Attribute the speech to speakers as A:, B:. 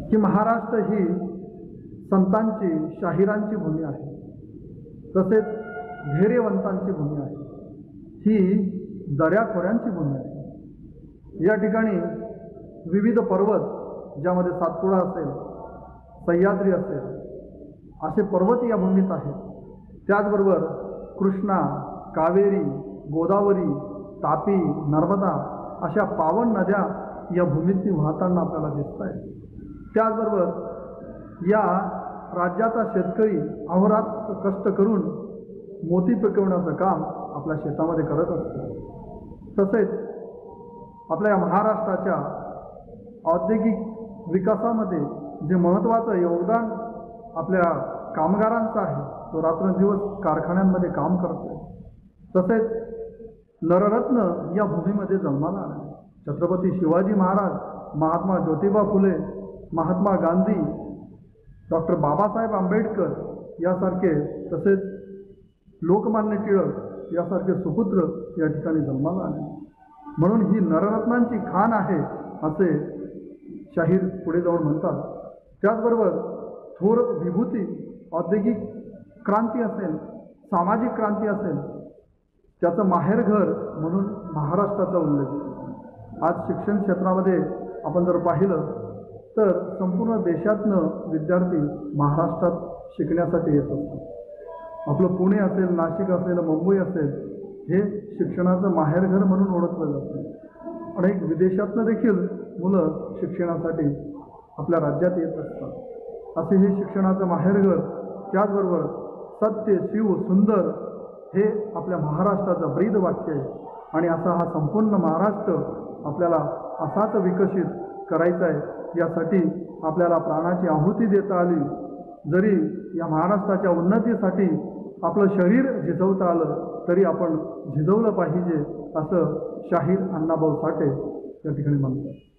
A: की महाराष्ट्र ही संतांची शाहिरांची भूमी आहे, तसेच धैर्यवंतांची भूमी आहे, ही दऱ्याखोऱ्यांची भूमी आहे। या ठिकाणी विविध पर्वत, ज्यामध्ये सातपुडा असेल, सह्याद्री असेल, असे पर्वत या भूमीत आहेत। त्याचबरोबर कृष्णा, कावेरी, गोदावरी, तापी, नर्मदा अशा पावन नद्या या भूमीतून वाहताना आपल्याला दिसत आहेत। त्याचबरोबर या राज्याचा शेतकरी अहोरात्र कष्ट करून मोती पिकवण्याचं काम आपल्या शेतामध्ये करत असतो। तसेच आपल्या महाराष्ट्राच्या औद्योगिक विकासामध्ये जे महत्त्वाचं योगदान आपल्या कामगारांचं आहे, तो रात्रंदिवस कारखान्यांमध्ये काम करतो। तसेच नररत्न या भूमीमध्ये जन्माला आले। छत्रपती शिवाजी महाराज, महात्मा ज्योतिबा फुले, महात्मा गांधी, डॉक्टर बाबासाहेब आंबेडकर यासारखे, तसेच लोकमान्य टिळक यासारखे सुपुत्र या ठिकाणी जन्माला आले। म्हणून ही नररत्नांची खाण आहे असे शाहीर पुढे जाऊन म्हणतात। त्याचबरोबर थोर विभूती, औद्योगिक क्रांती असेल, सामाजिक क्रांती असेल, त्याचं माहेरघर म्हणून महाराष्ट्राचा उल्लेख। आज शिक्षण क्षेत्रामध्ये आपण जर पाहिलं तर संपूर्ण देशातनं विद्यार्थी महाराष्ट्रात शिकण्यासाठी येत असतात। आपलं पुणे असेल, नाशिक असेल, मुंबई असेल, हे शिक्षणाचं माहेरघर म्हणून ओळखलं जातं। अनेक विदेशातनं देखील मुलं शिक्षणासाठी आपल्या राज्यात येत असतात। असे हे शिक्षणाचं माहेरघर, त्याचबरोबर सत्य, शिव, सुंदर हे आपल्या महाराष्ट्राचं ब्रीद वाक्य आहे। आणि असा हा संपूर्ण महाराष्ट्र आपल्याला असाच विकसित करायचा आहे। यासाठी आपल्याला प्राणाची आहुती देता आली, जरी या महाराष्ट्राच्या उन्नतीसाठी आपलं शरीर झिजवता आलं तरी आपण झिजवलं पाहिजे, असं शाहीर अण्णाभाऊ साठे या ठिकाणी म्हणतात।